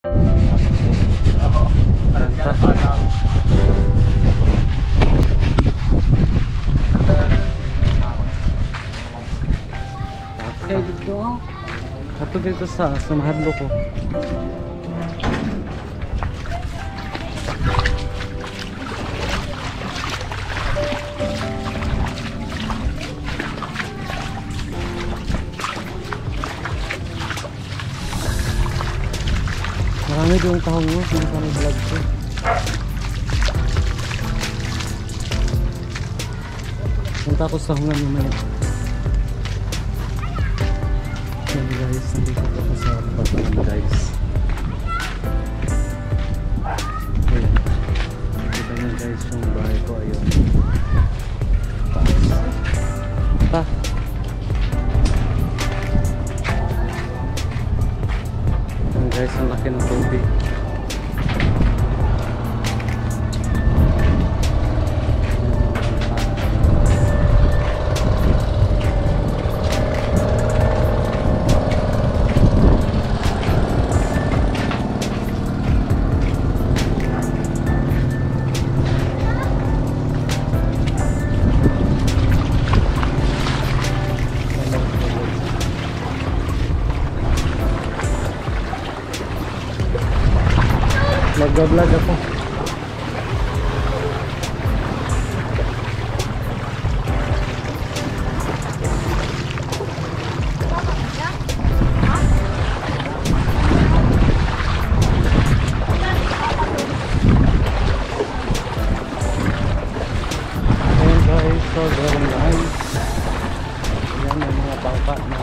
Ato dito sa mahadlo ko. Marami doon tahong mo, sinasama vlog ko. Punta ko sa hungan naman. Yan guys, nandito ako sa bataan guys. Ayan. Kita nyo guys yung bahay ko, ayun. Pa. Ayan guys, ang laki ng tubig. Nag-vlog ako. Ayan guys, so very nice. Yan ang mga bangka na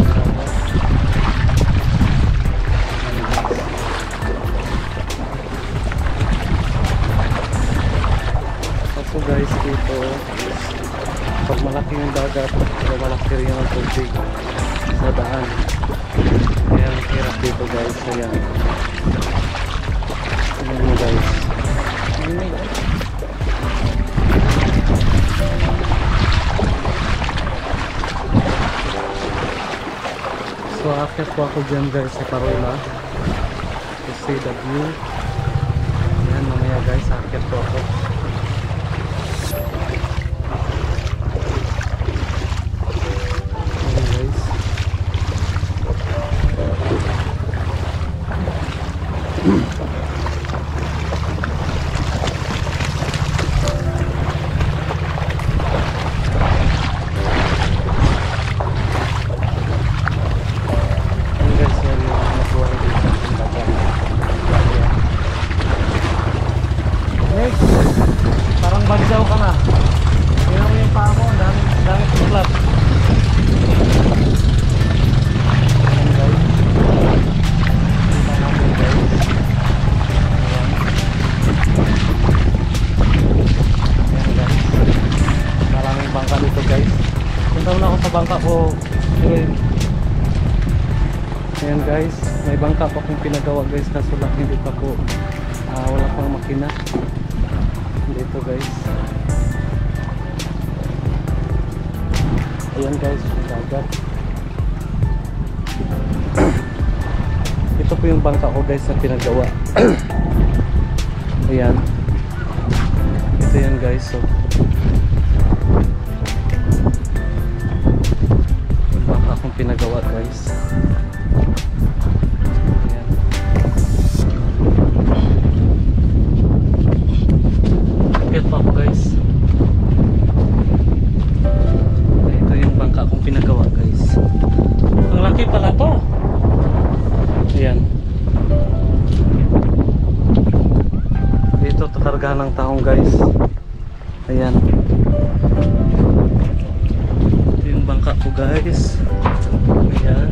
so guys, dito pag malaki yung dagat o malaki rin yung tubig sa daan, kaya ang hirap dito guys. Ayan, ayan mo guys, so akit po ako dyan guys sa Parola to see the view. Ayan, mamaya guys, akit po ako. Parang bagsaw ka na. Tingnan mo yung paa mo, dami tuklap. Maraming bangka dito guys. Punta muna ako sa bangka ko. Ayan guys, may bangka pa akong pinagawa guys, kaso lang hindi pa po wala pang makina dito guys. Ayan guys, yung dagat. Ito po yung bangka ko guys na pinagawa. Ayan, ito yan guys. So yung bangka akong pinagawa guys. Ito ako guys. Ito yung bangka kong pinagawa guys. Ang laki pala to. Ayan. Dito takargahan ng taong guys. Ayan. Ito yung bangka ko guys. Ayan.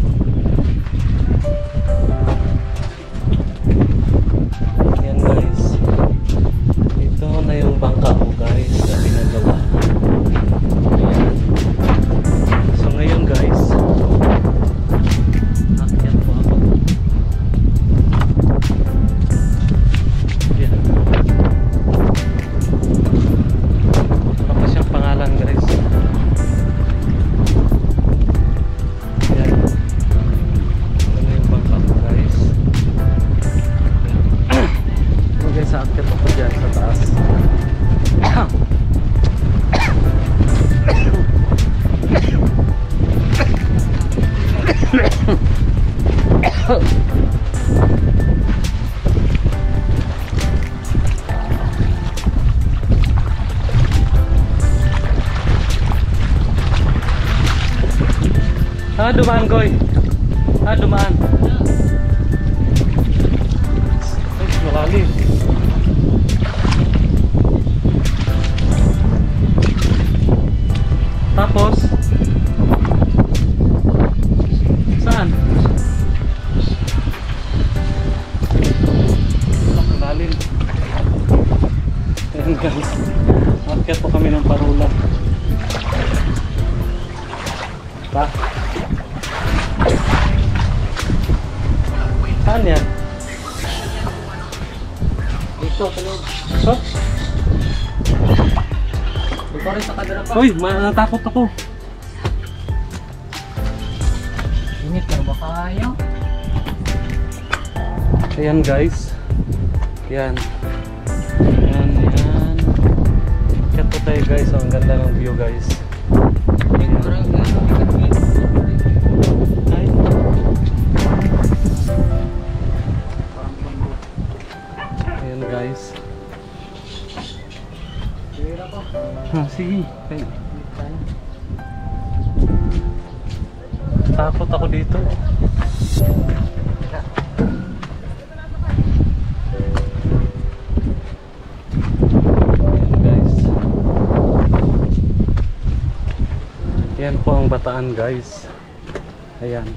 Ayan guys. Ito na yung bangka ko guys na pinagawa. Ayan. So ngayon guys, akyat po ako. Ayan. Wala pa siyang pangalan guys. Dumaan koy. Dumaan. Ay, malalim. Tapos saan? Malalim. Ayan guys. Akyat po kami ng parula. Pa? Saan yan? Dito, tulog. So? Dito rin sa kadra pa. Uy, natakot ako. Init ka ba kayo? Ayan guys. Yan. Yan, yan. Akyat po tayo guys. Ang ganda ng view guys. Ay. Ayan guys. Sige. Okay. Takot ako dito. Ayan guys. Yan po ang Bataan guys. Ayan.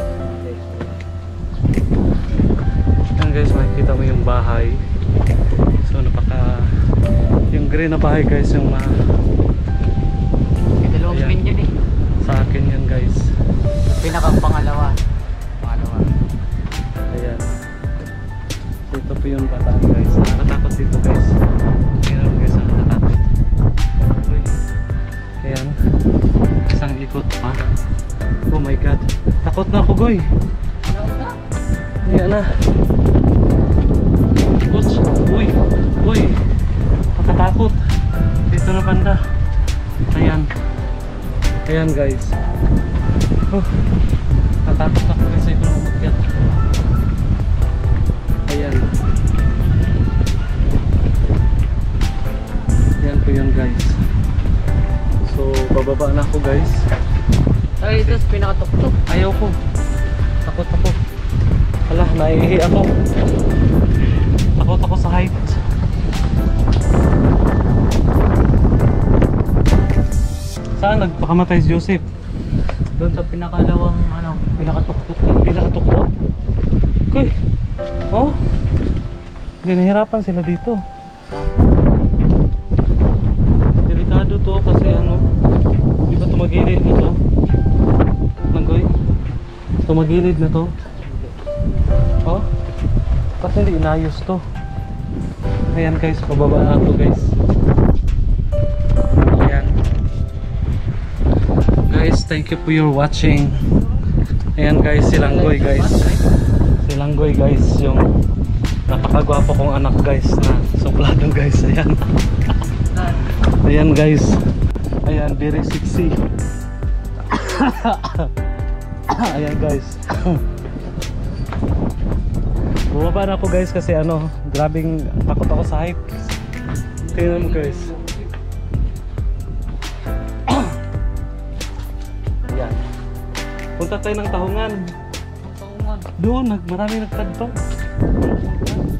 Ayan guys, makikita mo yung bahay. So yung green na bahay guys, yung May dalawang ayan. pin dyan eh. Sa akin yan guys. Pinakang pangalawa. Pangalawa. Ayan. Dito po yung Bataan guys. Nakakatakot dito guys. Ayan guys, nakakatakot. Ayan. Isang ikot pa. Oh my god. Takot na ako goy. Ayan na. Uts. Uy. Uy. Nakatakot. Dito na banda. Ayan. Ayan guys. Natakot ako kasi ito na umakyat. Ayan. Ayan po yun guys. So bababa na ako guys. Ay, ito pinakatuktok. Ayaw ko. Takot ako. Hala, naiihi ako. Takot ako sa height. Saan nagpakamatay si Joseph? Doon sa pinakalawang ano, pinakatuktok. Pinakatuktok? Okay. Oh. Ginahirapan sila dito. Delikado to kasi ano, di ba tumagilid na to? Nanggoy? Tumagilid na to? Oh? Kasi hindi inayos to. Ayan guys, pababa na to guys. Ayan. Guys, thank you for your watching. Ayan guys, si Langgoy guys. Si Langgoy guys, yung napakagwapo kong anak guys na suplado guys. Ayan. Ayan guys. Ayan, very sexy. Ayan guys. Bumaba na ako guys kasi ano, grabing takot ako sa height. Tingnan mo guys. Ayan. Punta tayo ng Tahungan. Doon, maraming nagtagpang.